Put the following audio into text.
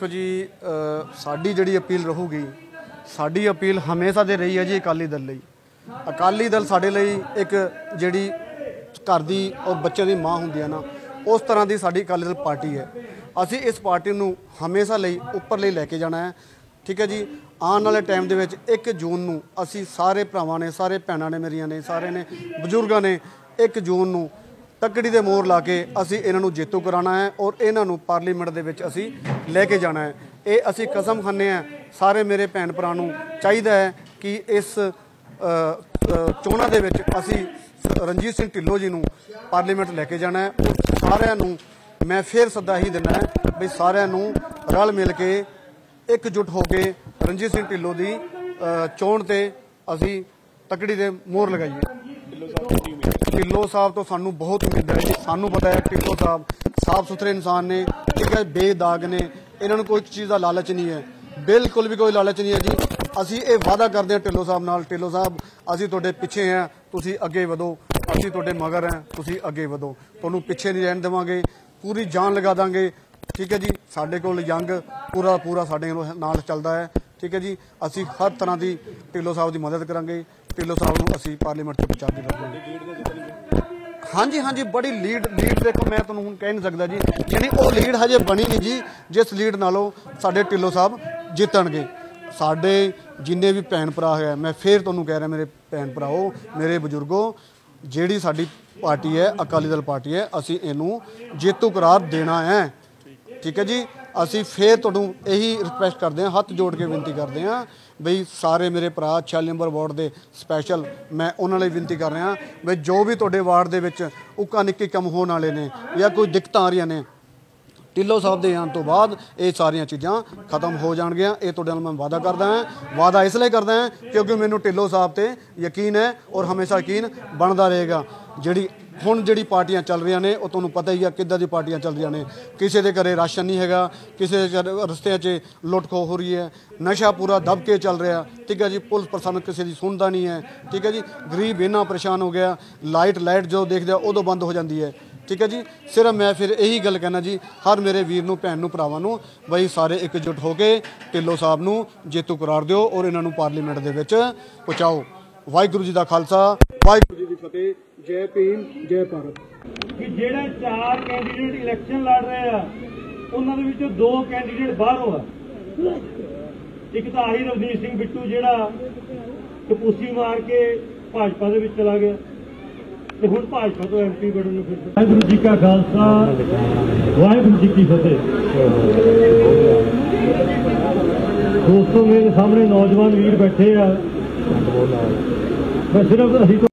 देखो जी साडी जिहड़ी अपील रहूगी, साडी अपील हमेशा दे रही है जी अकाली दल लई। अकाली दल साडे लई एक जिहड़ी घर दी और बच्चे दी मां हुंदी है ना, उस तरह की साडी अकाली दल पार्टी है। असी इस पार्टी नूं हमेशा लई उपर लई लैके जाना है। ठीक है जी। आने वाले टाइम दे विच 1 जून नूं असी सारे भरावां ने, सारे भैणां ने, मेरियां ने, सारे ने, बजुर्गां ने 1 जून नूं तकड़ी दे मोहर ला के असी इन्हां नूं जेतू कराना है और इन्हां नूं पार्लीमेंट दे विच असी लैके जाना है। ये असी कसम खाने हैं, सारे मेरे भैन भरा नूं चाहीदा है कि इस चोणां दे विच असी रणजीत सिंह ढिल्लों जी नूं पार्लीमेंट लैके जाना है। और सारिਆਂ नूं मैं फिर सदा ही दिना है भी सारिਆਂ नूं रल मिल के एकजुट हो के रणजीत सिंह ढिल्लों की चोण ते असी तकड़ी दे मोहर लगाइए। ढिल्लों साहब तो सानू बहुत उम्मीद है जी। सानू पता है ढिल्लों साहब साफ सुथरे इंसान ने, ठीक है, बेदाग ने, इन्होंने कोई चीज़ का लालच नहीं है, बिल्कुल भी कोई लालच नहीं है जी। असी ये वादा करते हैं ढिल्लों साहब नाल, ढिल्लों साहब असी तुहाडे पिछे हैं, तुसी अगे वधो, असी तुहाडे मगर हैं, तुसी अगे वधो, तुहानू पिछे नहीं रहन देवांगे, पूरी जान लगा देंगे। ठीक है जी। साडे कोल यंग पूरा साडे नाल चलदा है। ठीक है जी। असी हर तरह की ढिल्लों साहब की मदद करांगे। ढिल्लों साहब नूं असी पार्लीमेंट च पहुंचा के रखांगे। हाँ जी, हाँ जी, बड़ी लीड देखो मैं तुहानूं हुण कह नहीं सकदा जी, यानी वो लीड हजे बनी नहीं जी जिस लीड नालों साडे ढिल्लों साहब जितणगे। साडे जिन्ने भी भैन भरा है, मैं फिर तुहानूं कह रहा मेरे भैन भराओ, मेरे बजुर्गो, जिहड़ी साडी पार्टी है अकाली दल पार्टी है, असी इहनूं जेतू करार देना है। ठीक है जी। असी फिर तुहानूं यही रिक्वेस्ट करते हैं, हाथ जोड़ के विनती करते हैं बई सारे मेरे भरा 46 नंबर वार्ड के स्पैशल मैं उन्होंने विनती कर रहा बई जो भी तुहाडे वार्ड दे विच उक्का निक्के कम होने वाले ने या कोई दिक्कतां आ रही ने, ढिल्लों साहब के आने तो बाद ये सारिया चीज़ां खत्म हो जाएगियां। ये तुहाडे नाल मैं वादा करदा हां। वादा इसलिए करदा हां क्योंकि मैनूं ढिल्लों साहब ते यकीन है और हमेशा यकीन बनता रहेगा। जिहड़ी हुण जिहड़ी पार्टियां चल रही ने, वो तुहानूं पता ही है किद्दां दी पार्टियां चल रही ने। किसी के घरे राशन नहीं हैगा, किसी रस्तियां च लुट खो हो रही है, नशा पूरा दब के चल रहा। ठीक है जी। पुलिस प्रशासन किसी की सुनता नहीं है। ठीक है जी। गरीब इन्ना परेशान हो गया, लाइट जो देखते उदों बंद हो जाती है। ठीक है जी। सिर्फ मैं फिर यही गल कहना जी, हर मेरे वीर नूं, भैन नूं, भरावां नूं बई सारे एकजुट हो के ढिल्लों साहब नूं जेतू करार दिओ और इन्हां नूं पार्लीमेंट दे विच पहुंचाओ। वाहिगुरू जी दा खालसा, वाहिगुरू जी दी फतेह। जय भीम, जय भारत। कि ਜਿਹੜੇ 4 कैंडीडेट इलैक्शन लड़ रहे ਆ, ਉਹਨਾਂ ਦੇ ਵਿੱਚੋਂ 2 कैंडीडेट ਬਾਹਰੋਂ ਆ। ਇੱਕ ਤਾਂ ਆਹੀ ਰਵਨੀਤ ਸਿੰਘ ਬਿੱਟੂ ਜਿਹੜਾ ਟਪੂਸੀ ਮਾਰ ਕੇ ਭਾਜਪਾ ਦੇ ਵਿੱਚ ਚਲਾ ਗਿਆ ਤੇ ਹੁਣ ਭਾਜਪਾ ਤੋਂ ਐਮਪੀ ਬਣਨ ਨੂੰ ਫਿਰਦਾ। ਵਾਹਿਗੁਰੂ ਜੀ ਕਾ ਖਾਲਸਾ, ਵਾਹਿਗੁਰੂ ਜੀ ਕੀ ਫਤਿਹ। ਦੋਸਤੋ, ਮੇਰੇ ਸਾਹਮਣੇ ਨੌਜਵਾਨ ਵੀਰ ਬੈਠੇ ਆ। ਮੈਂ ਸਿਰਫ ਅਸੀਂ